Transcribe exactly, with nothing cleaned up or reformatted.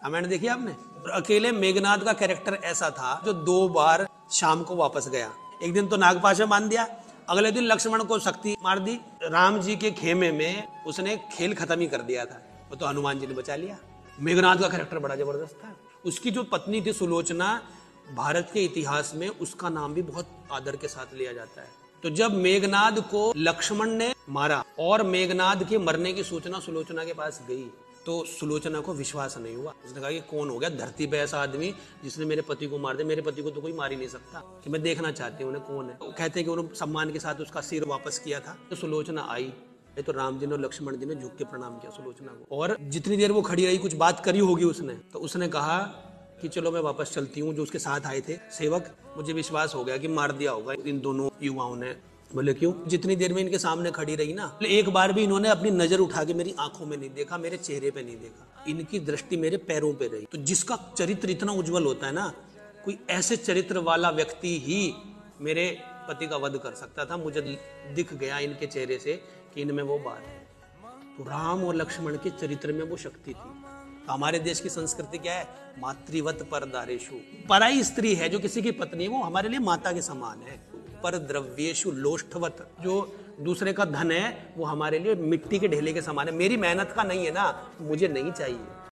रामायण देखी आपने? और अकेले मेघनाद का कैरेक्टर ऐसा था जो दो बार शाम को वापस गया। एक दिन तो नागपाश में बांध दिया, अगले दिन लक्ष्मण को शक्ति मार दी, राम जी के खेमे में उसने खेल खत्म ही कर दिया था, वो तो हनुमान जी ने बचा लिया। मेघनाद का कैरेक्टर बड़ा जबरदस्त था। उसकी जो पत्नी थी सुलोचना, भारत के इतिहास में उसका नाम भी बहुत आदर के साथ लिया जाता है। तो जब मेघनाद को लक्ष्मण ने मारा और मेघनाद के मरने की सूचना सुलोचना के पास गई तो सुलोचना को विश्वास नहीं हुआ। उसने कहा कि कौन हो गया धरती पे ऐसा आदमी जिसने मेरे पति को मार दिया, मेरे पति को तो कोई मार ही नहीं सकता, कि मैं देखना चाहती हूँ उन्हें कौन है। तो कहते हैं कि उन्होंने सम्मान के साथ उसका सिर वापस किया था। तो सुलोचना आई तो राम जी ने और लक्ष्मण जी ने झुक के प्रणाम किया सुलोचना को, और जितनी देर वो खड़ी रही कुछ बात करी होगी उसने, तो उसने कहा कि चलो मैं वापस चलती हूँ। जो उसके साथ आए थे सेवक, मुझे विश्वास हो गया कि मार दिया होगा इन दोनों युवाओं ने। बोले क्यों? जितनी देर में इनके सामने खड़ी रही ना, एक बार भी इन्होंने अपनी नजर उठा के मेरी आंखों में नहीं देखा, मेरे चेहरे पे नहीं देखा, इनकी दृष्टि मेरे पैरों पे रही। तो जिसका चरित्र इतना उज्जवल होता है ना, कोई ऐसे चरित्र वाला व्यक्ति ही मेरे पति का वध कर सकता था। मुझे दिख गया इनके चेहरे से कि इनमें वो बात है। तो राम और लक्ष्मण के चरित्र में वो शक्ति थी। तो हमारे देश की संस्कृति क्या है? मातृवत परदारेषु। पराई स्त्री है जो किसी की पत्नी, वो हमारे लिए माता के समान है। पर द्रव्येषु लोष्ठवत, जो दूसरे का धन है वो हमारे लिए मिट्टी के ढेले के समान है। मेरी मेहनत का नहीं है ना, मुझे नहीं चाहिए।